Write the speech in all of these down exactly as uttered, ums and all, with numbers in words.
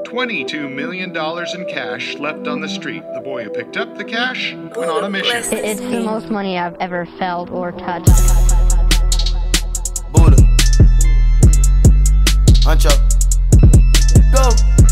twenty-two million dollars in cash left on the street. The boy who picked up the cash went on a mission. It's the most money I've ever felt or touched. Buddha. Huncho. Go.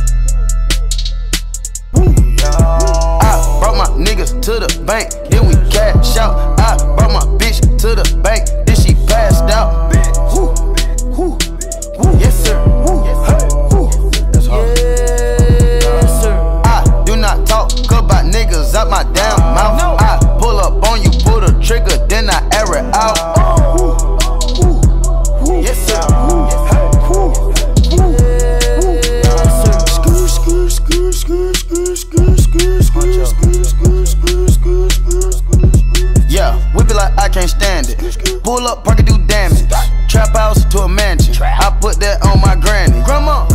I brought my niggas to the bank, then we cash out. I brought my bitch to the bank, then she passed out. Woo, woo, woo. Yes sir. Woo. Hey. Woo. That's hard. Yes sir. I do not talk about niggas out my damn mouth. I pull up on you, pull the trigger, then I air it out. Woo, woo, woo. Yes sir. Woo. Hey. Woo. Woo. Yes sir. Skr, skr, skr, skr, skr, skr, skr, skr, skr, skr, skr, skr, skr. Yeah, whip it like I can't stand it. Pull up, park it, do damage. Trap house to a mansion. I put that on my granny. Grandma.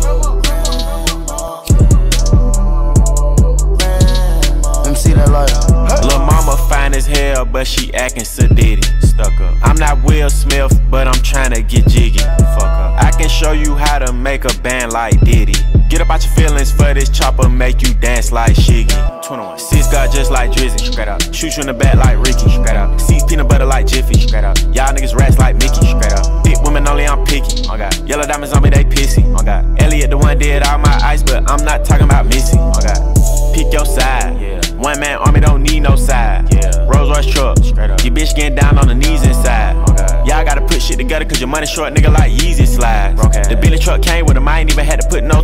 Let me see that light. Lil' mama fine as hell, but she acting sedity. Stuck up. I'm not Will Smith, but I'm tryna get jiggy. Fuck up. I can show you how to make a band like Diddy. Get up out your feelings for this chopper, make you dance like Shiggy. twenty-one. Six got just like Drizzy. Straight up. Shoot you in the back like Ricky. Straight up. Seeds peanut butter like Jiffy. Straight up. Y'all niggas rats like Mickey. Straight up. Thick women only, I'm picky. Oh God. Yellow diamonds on me, they pissy. Oh God. Elliot the one did all my ice, but I'm not talking about Missy. Oh God. Pick your side. Yeah. One man army don't need no side. Yeah. Rolls Royce truck. Straight up. Your bitch getting down on the knees inside. Oh God. Y'all gotta put shit together cause your money short, nigga, like Yeezy slide. Okay. The Billy truck came with him, I ain't even had to put no